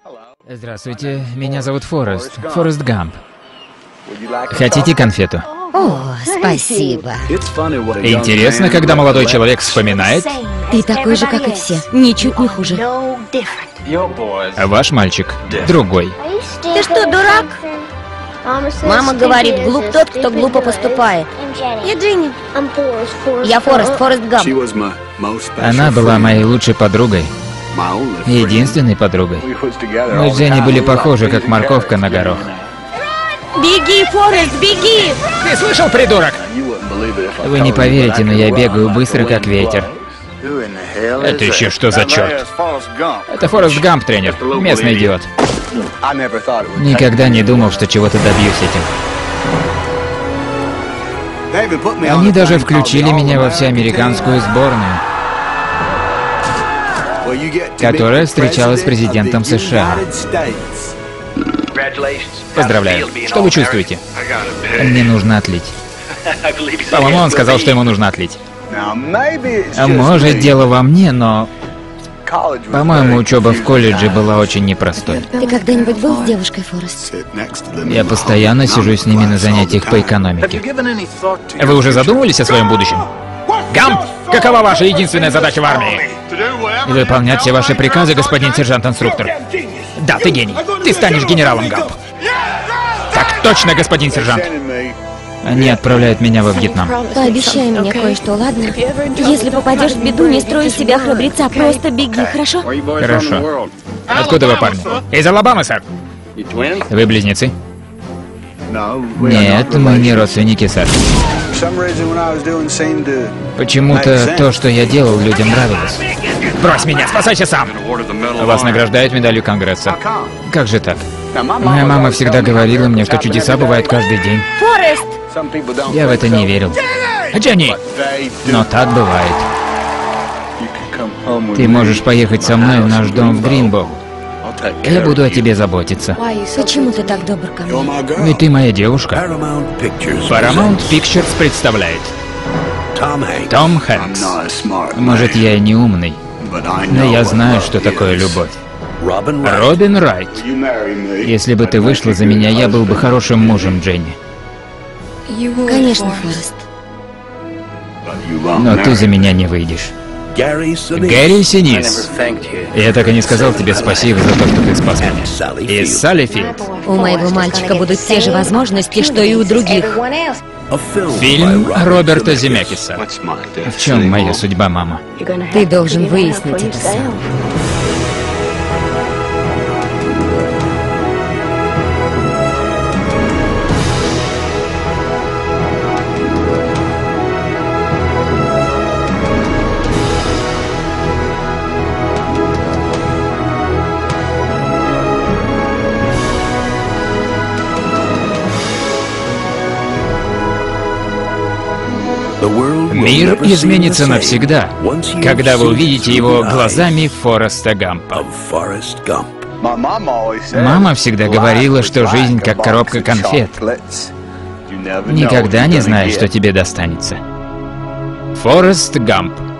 Здравствуйте, меня зовут Форест. Форест Гамп. Хотите конфету? О, спасибо. Интересно, когда молодой человек вспоминает. Ты такой же, как и все. Ничуть не хуже. Ваш мальчик другой. Ты что, дурак? Мама говорит, глуп тот, кто глупо поступает. Я Дженни. Я Форест, Форест Гамп. Она была моей лучшей подругой. Единственной подругой. Мы с Дженни были похожи, как морковка на горох. Беги, Форест, беги! Ты слышал, придурок? Вы не поверите, но я бегаю быстро, как ветер. Это еще что за черт? Это Форест Гамп, тренер. Местный идиот. Никогда не думал, что чего-то добьюсь этим. Они даже включили меня во всеамериканскую сборную, которая встречалась с президентом США. Поздравляю. Что вы чувствуете? Мне нужно отлить. По-моему, он сказал, что ему нужно отлить. Может, дело во мне, но... По-моему, учеба в колледже была очень непростой. Ты когда-нибудь был с девушкой, Форест? Я постоянно сижу с ними на занятиях по экономике. Вы уже задумывались о своем будущем? Гамп, какова ваша единственная задача в армии? Выполнять все ваши приказы, господин сержант-инструктор. Да, ты гений. Ты станешь генералом, Гамп. Так точно, господин сержант. Они отправляют меня во Вьетнам. Пообещай мне кое-что, ладно? Если попадешь в беду, не строй из себя храбреца, просто беги, хорошо? Хорошо. Откуда вы, парни? Из Алабамы, сэр. Вы близнецы? Нет, мы не родственники, сэр. Почему-то то, что я делал, людям нравилось. Брось меня, спасайся сам! Вас награждают медалью Конгресса. Как же так? Моя мама всегда говорила мне, что чудеса бывают каждый день. Форест! Я в это не верил. Дженни! Но так бывает. Ты можешь поехать со мной в наш дом в Гринбоу. Я буду о тебе заботиться. Почему ты так добр ко мне? Ведь ты моя девушка. Paramount Pictures представляет Том Хэнкс. Может, я и не умный, но я знаю, что такое любовь. Робин Райт. Если бы ты вышла за меня, я был бы хорошим мужем, Дженни. Конечно, Форест. Но ты за меня не выйдешь. Гэри Синис. Я так и не сказал тебе спасибо за то, что ты спас меня. И Салли Филд. У моего мальчика будут те же возможности, что и у других. Фильм Роберта Земекиса. В чем моя судьба, мама? Ты должен выяснить это сам. Мир изменится навсегда, когда вы увидите его глазами Фореста Гампа. Мама всегда говорила, что жизнь как коробка конфет. Никогда не знаешь, что тебе достанется. Форест Гамп.